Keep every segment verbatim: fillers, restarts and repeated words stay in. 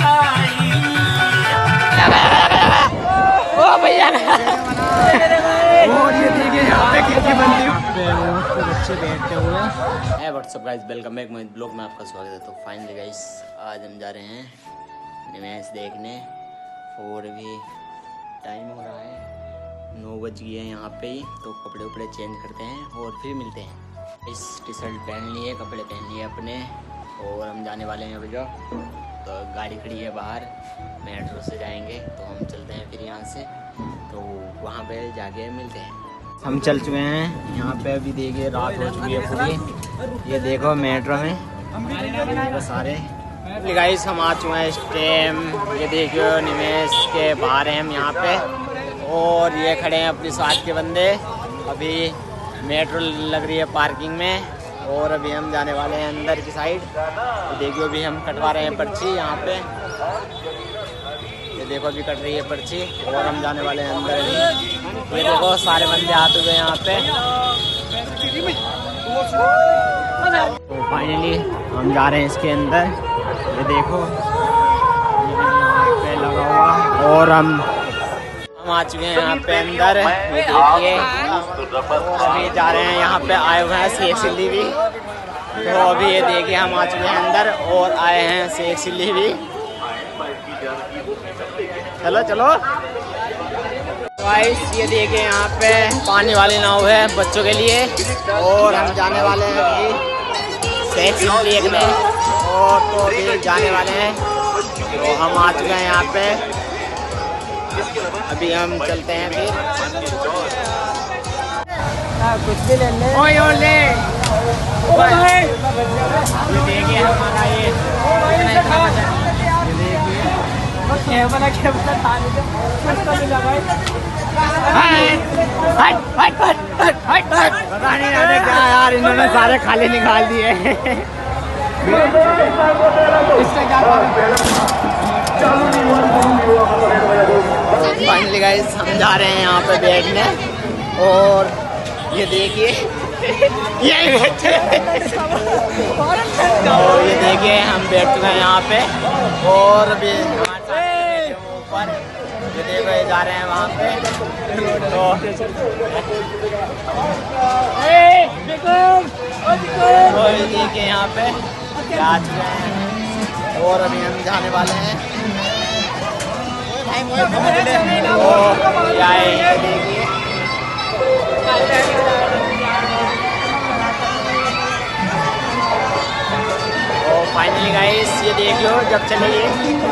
ओ भैया और ये देखिए यहाँ पे कैसी बनती है बच्चे बैठते हुए। है what's up guys, welcome back my blog में आपका स्वागत है। तो फाइनली गाइस आज हम जा रहे हैं मैच देखने और भी टाइम हो रहा है, नौ बज गए हैं यहाँ पे ही। तो कपड़े वपड़े चेंज करते हैं और फिर मिलते हैं। इस टी शर्ट पहन लिए, कपड़े पहन लिए अपने और हम जाने वाले हैं भैया। तो गाड़ी खड़ी है बाहर, मेट्रो से जाएंगे तो हम चलते हैं फिर यहाँ से। तो वहाँ पे जाके मिलते हैं। हम चल चुके हैं यहाँ पे, अभी देखिए रात हो चुकी है पूरी। ये देखो मेट्रो में देखो सारे गाइस हम आ चुके हैं इस टाइम। ये देखियो निवेश के बाहर हैं हम यहाँ पे और ये खड़े हैं अपनी साथ के बंदे। अभी मेट्रो लग रही है पार्किंग में और अभी हम जाने वाले हैं अंदर की साइड। तो देखियो अभी हम कटवा रहे हैं पर्ची यहाँ पे। ये देखो अभी कट रही है पर्ची और हम जाने वाले हैं अंदर अभी। ये देखो सारे बंदे आते हुए यहाँ पे। तो फाइनली हम जा रहे हैं इसके अंदर। ये देखो यहाँ पे लगा हुआ और हम हम आ चुके हैं यहाँ पे अंदर। ये देखिए अभी जा रहे हैं, यहाँ पे आए हुए हैं शेख चिल्ली भी। तो अभी ये देखिए हम आ चुके हैं अंदर और आए हैं शेख चिल्ली भी। चलो चलो गाइस, ये देखिए यहाँ पे पानी वाली नाव है बच्चों के लिए और हम जाने वाले हैं अभी शेख चिल्ली देखने। और तो अभी जाने वाले हैं, तो हम आ चुके हैं यहाँ पे। अभी हम चलते हैं फिर कुछ भी ले ले। ओए ओए ले ये देखिए हमारा ये ये बना के बना थाने से सस्ता मिला भाई। हट हट हट हट हट पता नहीं जाने क्या यार, इन्होंने सारे खाली निकाल दिए। इससे क्या फाइनली गाइस हम जा रहे हैं यहाँ पे बैठने और ये देखिए ये बैठे तो ये देखिए हम बैठ चुके हैं यहाँ पे और अभी हमारे साथ ऊपर ये देखो ये जा रहे हैं वहाँ पे। तो ये देखिए यहाँ पे आ चुके हैं और अभी हम जाने वाले हैं। फाइनली गाइस ये देखियो जब चलेगी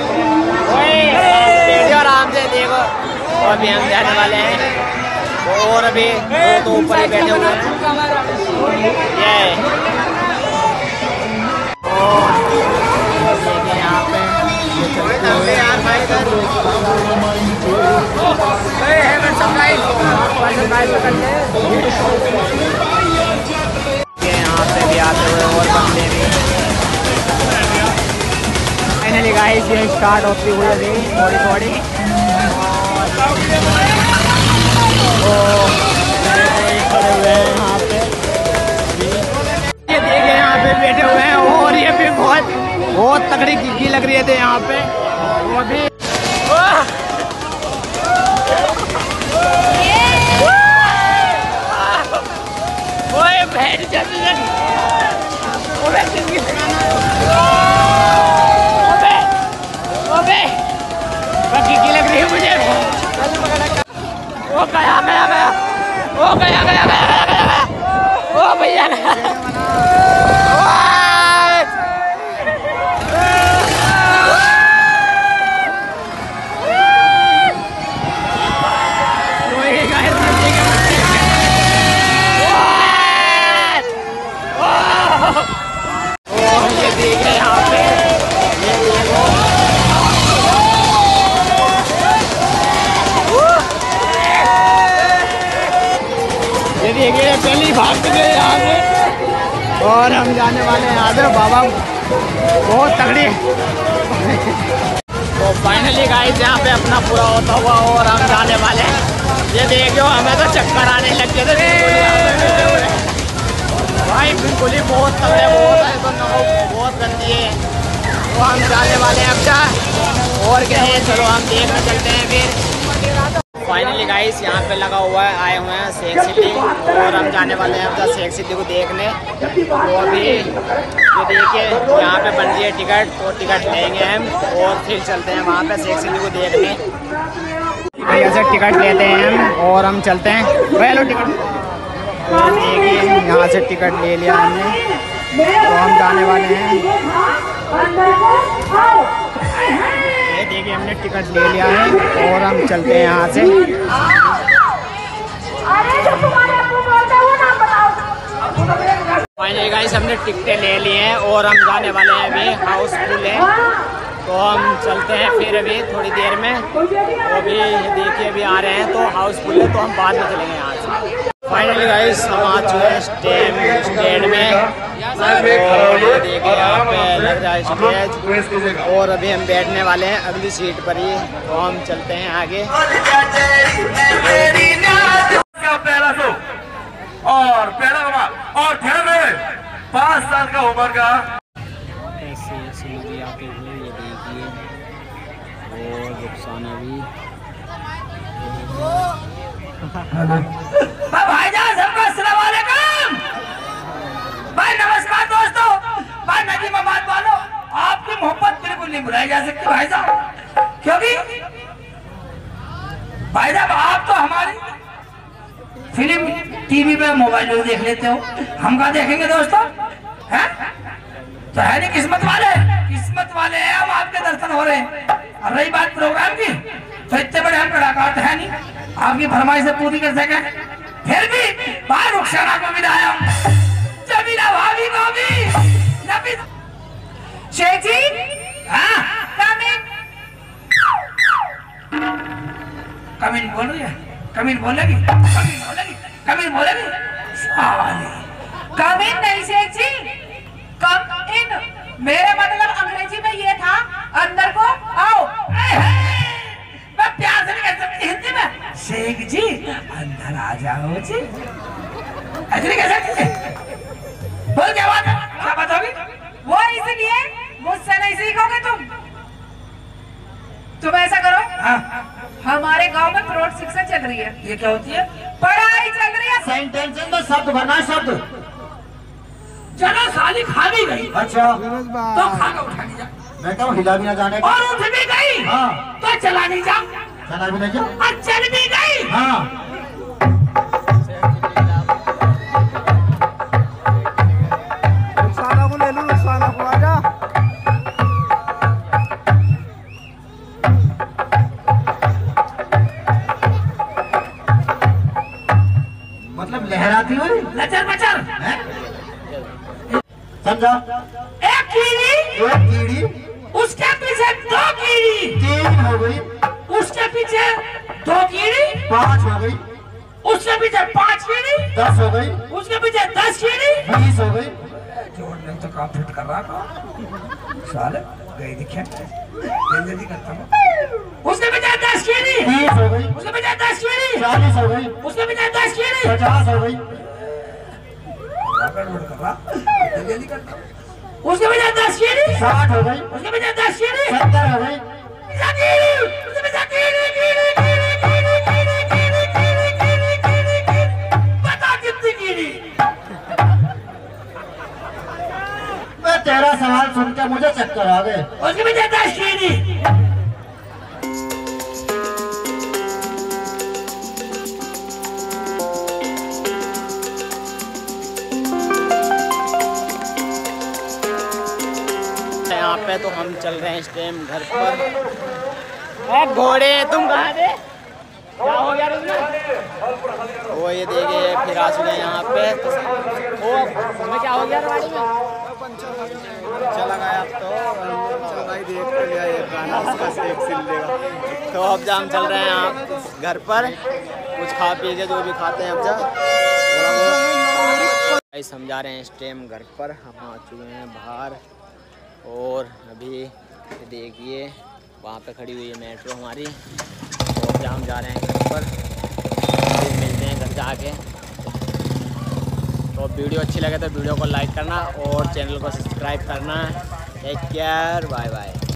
आराम से देखो। तो अभी हम जाने वाले हैं और अभी वो तो ऊपर ही बैठे हुए हैं। ये यहाँ पे यार भाई यहाँ पे भी आते हुए और बंदे भी। फाइनली गाइस ये स्टार्ट होती हुई अभी थोड़ी थोड़ी खड़े हुए हैं यहाँ पे। ये देखिए यहाँ पे बैठे हुए हैं और ये भी बहुत बहुत तगड़ी गिग्गी लग रही थे यहाँ पे। वो भी ओए बैठ जाती है गिग्गी लग रही है मुझे। वो गया गया गया वो गया गया गया गया वो भैया देखिए पहली भाग चुके यहाँ पे और हम जाने वाले हैं आदर बाबा बहुत तगड़ी। तो फाइनली गाइस यहाँ पे अपना पूरा होता हुआ और हम जाने वाले हैं। ये देखो हमें तो चक्कर आने लग गए थे भाई, बिल्कुल ही बहुत तगड़े बहुत है। तो नाव बहुत गंदी है। तो हम जाने वाले हैं अब और क्या है, चलो हम देखने चलते हैं फिर। फाइनली गाइस यहाँ पे लगा हुआ है, आए हुए हैं शेख सिटी और हम जाने वाले हैं अब शेख सिटी को देखने। तो अभी ये देखिए यहाँ पे बन रही है टिकट, तो टिकट लेंगे हम और फिर चलते हैं वहाँ पे शेख सिटी को देखने। भैया से टिकट लेते हैं हम और हम चलते हैं। भैया लो टिकट। देखिए यहाँ से टिकट ले लिया हमने, तो हम जाने वाले हैं। ये देखिए हमने टिकट ले लिया है और हम चलते हैं यहाँ से। फाइनली गाइस हमने टिकटें ले ली हैं और हम जाने वाले हैं, अभी हाउसफुल है तो हम चलते हैं फिर अभी थोड़ी देर में। तो अभी देखिए अभी आ रहे हैं तो हाउसफुल है, तो हम बाद में चलेंगे यहाँ से। फाइनली गाइस हम आ चुके हैं स्टैंड स्टैंड में और देखिए यहाँ पे लग रहा है स्टेज और अभी हम बैठने वाले हैं अगली सीट पर ही, तो हम चलते हैं आगे। पहला शो और पहला और ठहरे पाँच साल का उम्र का ऐसे ऐसे नदी आते हुए ये देखिए और रुखसाना भी। भाईजान सबको अस्सलाम वालेकुम। भाई नमस्कार दोस्तों। भाई नदी ममाद वालों, आपकी मोहब्बत बिल्कुल नहीं बुलाई जा सकती भाई साहब, क्योंकि भाई साहब आप तो हमारी फिल्म टीवी पे मोबाइल में देख लेते हो, हम कहाँ देखेंगे दोस्तों, हैं? तो है नहीं किस्मत वाले, किस्मत वाले हैं हम, आपके दर्शन हो रहे हैं। और रही बात प्रोग्राम की, तो इतने बड़े हम कलाकार तो है नहीं आपकी फरमाइश से पूरी कर सके, फिर भी भाई रुखसाना को भी लाया, जमीला भाभी को भी, नबी शेख जी, हाँ कमिन कमिन बोल रही है, कमिन बोलेगी, कमिन बोलेगी, कमिन बोलेगी, कमिन नहीं शेख जी, कम इन, मेरा मतलब अंग्रेजी में ये था अंदर को आओ। मैं प्यार से नहीं कह सकती हिंदी में, शेख जी अंदर आ जाओ जी, ऐसे नहीं कह सकती। बोल क्या बात है, क्या बात होगी? वो इसलिए मुझसे नहीं सीखोगे तुम तुम ऐसा करो, हाँ हमारे गांव में प्रोट शिक्षा चल रही है। ये क्या होती है? पढ़ाई चल रही है। सेंटेंस में शब्द भरना, शब्द। चलो साली खा भी गई, अच्छा तो खा के उठा नहीं जा, मैं कहूँ हिला भी ना जाने का। और उठ भी गई, हाँ तो चला नहीं जा, चला भी नहीं जा। और चल भी गई, हाँ रुखसाना को ले लो, रुखसाना को आजा। मतलब लहराती हुई, लचर मचर, समझा? एक कीड़ी, एक कीड़ी, उसके पीछे दो कीड़ी, तीन हो गई, उसके पीछे दो कीड़ी, पाँच हो गई, उसके पीछे पांच कीड़ी, दस हो गई, उसके पीछे दस कीड़ी, बीस हो गई। जोड़ने तो काम फिट कर रहा था साले, गई दिखे जल्दी करता हूँ। उसके पीछे दस कीड़ी, तीस हो गई, उसके पीछे दस कीड़ी, चालीस हो गई, उसके पीछे दस कीड़ी, पचास हो गई, गड़बड़ कर रहा, जल्दी करता हूँ। उसके पीछे दस कीड़ी, साठ हो गई, उसके पीछे दस कीड़ी, सत्तर हो गई, उसके पीछे कीड़ी, कीड़ी, कीड़ी, कीड़ी, कीड़ी, कीड़ी, कीड़ी, कीड़ी, कीड़ी, कीड़ी, बता कितनी कीड़ी? मैं तेरा सवाल सुन के मुझे चक्कर आ गए। उसके पीछे दस कीड़ी। यहाँ पे तो हम चल रहे हैं इस टाइम घर पर। ए घोड़े तुम कहाँ थे? क्या हो गया रुकना? वो ये देखिए फिर आ चुके हैं यहाँ पे। तो वो तुम्हें क्या हो गया गाड़ी में? चला गया अब तो भाई देख के लिया ये गाना उसका शेख सिल। तो अब हम चल रहे हैं यहाँ घर पर, कुछ खा पी के जो भी खाते हैं अब जा हम जा रहे हैं इस टाइम घर पर। हम आ चुके हैं बाहर और अभी देखिए वहाँ पे खड़ी हुई है मेट्रो हमारी। तो अब हम जा रहे हैं घर पर, फिर मिलते हैं घर जाके। तो वीडियो अच्छी लगे तो वीडियो को लाइक करना और चैनल को सब्सक्राइब करना। Take care, bye bye.